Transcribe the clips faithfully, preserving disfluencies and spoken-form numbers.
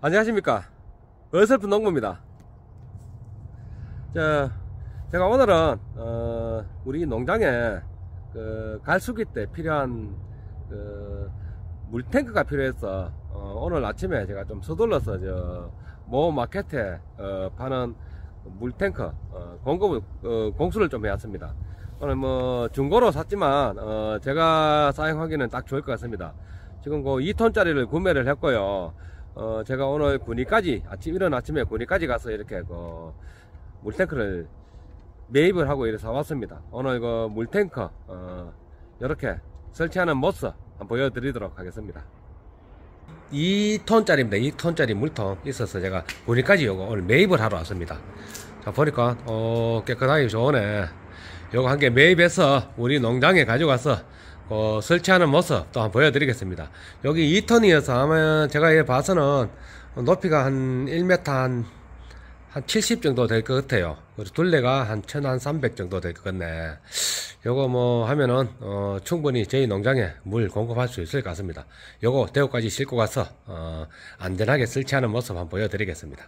안녕하십니까, 어설픈 농부입니다. 자, 제가 오늘은 어, 우리 농장에 그 갈수기 때 필요한 그 물탱크가 필요해서 어, 오늘 아침에 제가 좀 서둘러서 저 모 마켓에 어, 파는 물탱크 어, 공급을 어, 공수를 좀 해왔습니다. 오늘 뭐 중고로 샀지만 어, 제가 사용하기는 딱 좋을 것 같습니다. 지금 그 이 톤짜리를 구매를 했고요. 어, 제가 오늘 군위까지, 아침, 이른 아침에 군위까지 가서 이렇게 그 물탱크를 매입을 하고 이렇게 사왔습니다. 오늘 그 물탱크, 어, 이렇게 설치하는 모습 한번 보여드리도록 하겠습니다. 이 톤짜리입니다. 이 톤짜리 물통 있어서 제가 군위까지 요거 오늘 매입을 하러 왔습니다. 자, 보니까, 어, 깨끗하게 좋으네. 요거 한 개 매입해서 우리 농장에 가져가서 어, 설치하는 모습 또 한번 보여드리겠습니다. 여기 이 톤이어서 아마 제가 얘 봐서는 높이가 한 일 미터 한, 한 칠십 정도 될 것 같아요. 그리고 둘레가 한 천삼백 정도 될 것 같네. 요거 뭐 하면은 어, 충분히 저희 농장에 물 공급할 수 있을 것 같습니다. 요거 대구까지 싣고 가서 어, 안전하게 설치하는 모습 한번 보여드리겠습니다.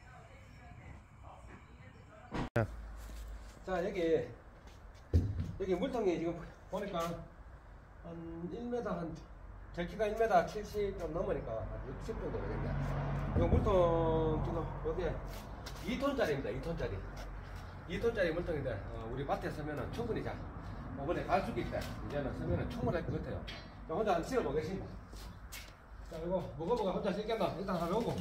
자, 여기 여기 물통이 지금 보니까 한 일 미터, 한 제 키가 일 미터 칠십 좀 넘으니까 한 육십 정도 되겠네. 이 물통 지금 여기에 이 톤짜리입니다. 이 톤짜리 이 톤짜리 물통인데 어, 우리 밭에 서면은 충분히, 자, 이번에 갈수기 때 이제는 서면은 충분할 것 같아요. 자, 혼자 한번 실어 보겠습니다. 자, 이거 먹어보가 혼자 실겠나? 일단 하나 오고.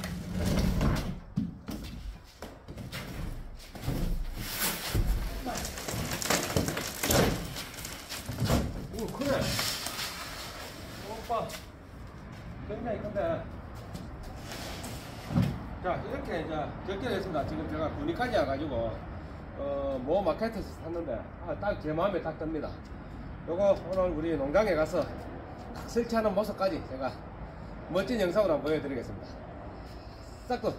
이거 크네. 오빠, 굉장히 큰데. 자, 이렇게 이제 결제를 했습니다. 지금 제가 군위까지 와가지고 어, 모 마켓에서 샀는데 아, 딱 제 마음에 딱 듭니다. 요거 오늘 우리 농장에 가서 딱 설치하는 모습까지 제가 멋진 영상으로 한번 보여드리겠습니다. 싹도.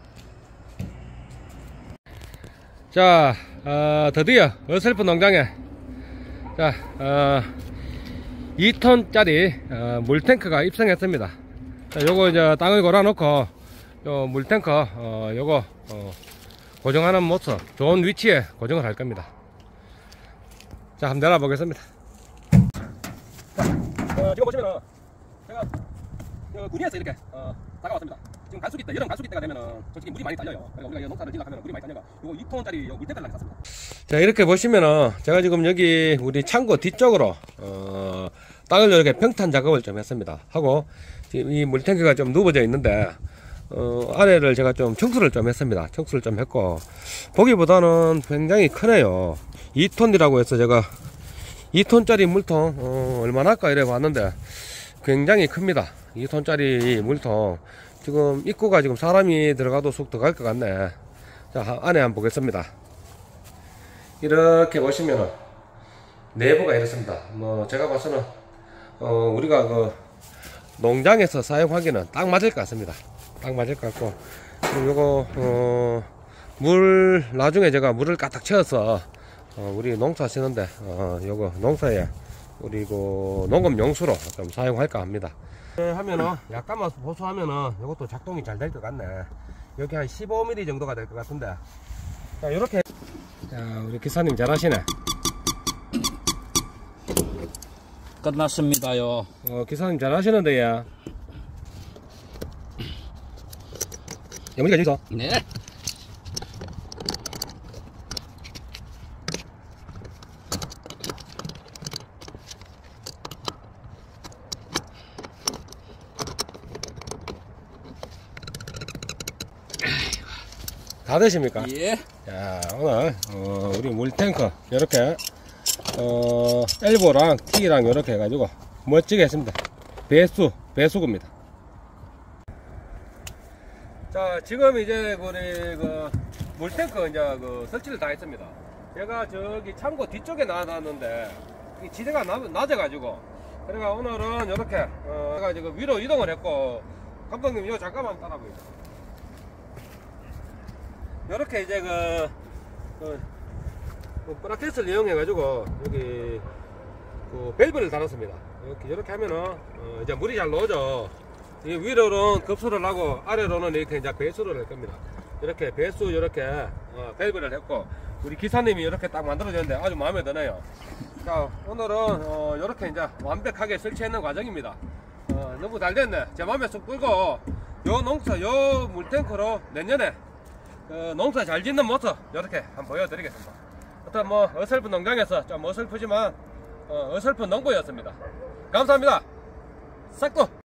자, 어, 드디어 어설픈 농장에 자, 어, 이 톤짜리 어, 물탱크가 입성했습니다. 자, 요거 이제 땅을 골아놓고 요 물탱크 어, 요거 어, 고정하는 모습, 좋은 위치에 고정을 할 겁니다. 자, 한번 내려 보겠습니다. 자, 어, 지금 보시면은 제가 어, 군위에서 이렇게 어, 다가왔습니다. 지금 갈수기 때, 여름 갈수기 때가 되면은 솔직히 물이 많이 딸려요. 그러니까 우리가 농사를 지으려고 하면 물이 많이 딸려가 요거 이 톤짜리 요 물탱크를 샀습니다. 자, 이렇게 보시면은 제가 지금 여기 우리 창고 뒤쪽으로 어, 땅을 이렇게 평탄 작업을 좀 했습니다. 하고 지금 이 물탱크가 좀 누워져 있는데 어, 아래를 제가 좀 청수를 좀 했습니다. 청수를 좀 했고 보기보다는 굉장히 크네요. 이 톤이라고 해서 제가 이 톤짜리 물통 어, 얼마나 할까 이래 봤는데 굉장히 큽니다. 이 톤짜리 물통 지금 입구가 지금 사람이 들어가도 쑥 들어갈 것 같네. 자, 안에 한번 보겠습니다. 이렇게 보시면은 내부가 이렇습니다. 뭐 제가 봐서는 어, 우리가 그 농장에서 사용하기는 딱 맞을 것 같습니다. 딱 맞을 것 같고, 그리고 요거 어, 물 나중에 제가 물을 까딱 채워서 어, 우리 농사 하시는데 어, 요거 농사에 우리 그 농업 용수로 좀 사용할까 합니다. 하면은 약간만 보수하면은 요것도 작동이 잘 될 것 같네. 여기 한 십오 밀리미터 정도가 될 것 같은데. 자, 요렇게. 자, 우리 기사님 잘하시네. 끝났습니다요. 어, 기사님 잘하시는데, 야. 여기가 여기서. 네. 다 되십니까? 예. 자, 오늘 어, 우리 물탱크 이렇게 어, 엘보랑 T랑 이렇게 해가지고 멋지게 했습니다. 배수 배수구입니다. 자, 지금 이제 우리 그 물탱크 이제 그 설치를 다 했습니다. 제가 저기 창고 뒤쪽에 놔놨는데 이 지대가 낮아가지고, 그러니까 오늘은 이렇게 어, 제가 지금 위로 이동을 했고, 감독님 이거 잠깐만 따라보세요. 이렇게 이제 그, 그, 그 브라켓을 이용해 가지고 여기 그 밸브를 달았습니다. 이렇게 이렇게 하면은 어, 이제 물이 잘 나오죠. 이 위로는 급수를 하고 아래로는 이렇게 이제 배수를 할 겁니다. 이렇게 배수 이렇게 어, 밸브를 했고 우리 기사님이 이렇게 딱 만들어졌는데 아주 마음에 드네요. 자, 오늘은 어, 이렇게 이제 완벽하게 설치했는 과정입니다. 어, 너무 잘 됐네. 제 마음에 쏙 들고 요 농사 요 물탱크로 내년에 그 농사 잘 짓는 모습 이렇게 한번 보여드리겠습니다. 어떤 뭐 어설픈 농장에서 좀 어설프지만 어, 어설픈 농부였습니다. 감사합니다. 싹도